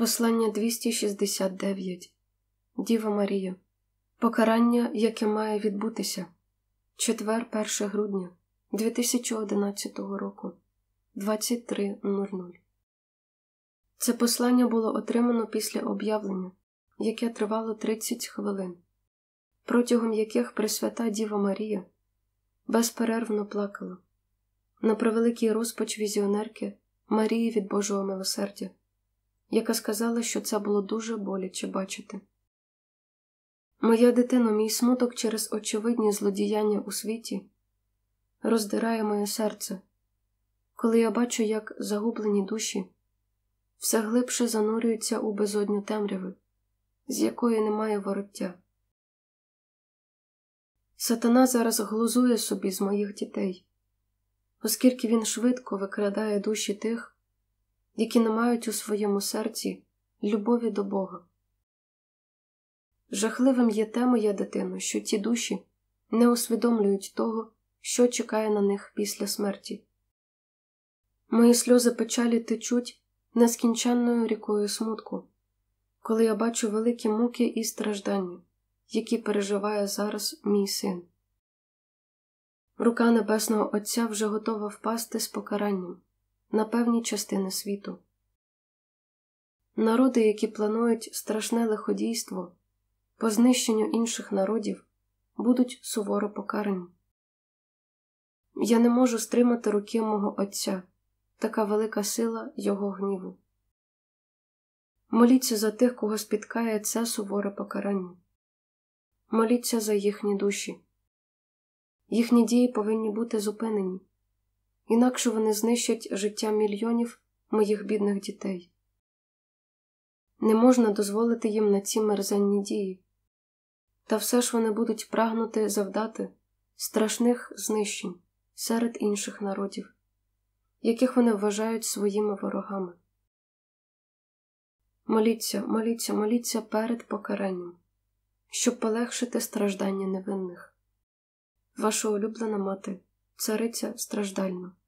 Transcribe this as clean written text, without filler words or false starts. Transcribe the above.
Послання 269. Діва Марія. Покарання, яке має відбутися. Четвер, 1 грудня 2011 року. 23:00. Це послання було отримано після об'явлення, яке тривало 30 хвилин, протягом яких Пресвята Діва Марія безперервно плакала на превеликий розпач візіонерки Марії від Божого милосердя, яка сказала, що це було дуже боляче бачити. «Моя дитино, мій смуток через очевидні злодіяння у світі роздирає моє серце, коли я бачу, як загублені душі все глибше занурюються у безодню темряви, з якої немає вороття. Сатана зараз глузує собі з моїх дітей, оскільки він швидко викрадає душі тих, які не мають у своєму серці любові до Бога. Жахливим є те, моя дитино, що ті душі не усвідомлюють того, що чекає на них після смерті. Мої сльози печалі течуть нескінченною рікою смутку, коли я бачу великі муки і страждання, які переживає зараз мій син. Рука Небесного Отця вже готова впасти з покаранням на певні частини світу. Народи, які планують страшне лиходійство по знищенню інших народів, будуть суворо покарані. Я не можу стримати руки мого Отця, така велика сила Його гніву. Моліться за тих, кого спіткає це суворе покарання. Моліться за їхні душі. Їхні дії повинні бути зупинені, інакше вони знищать життя мільйонів моїх бідних дітей. Не можна дозволити їм на ці мерзенні дії, та все ж вони будуть прагнути завдати страшних знищень серед інших народів, яких вони вважають своїми ворогами. Моліться, моліться, моліться перед покаранням, щоб полегшити страждання невинних. Ваша улюблена мати, цариця страждальна.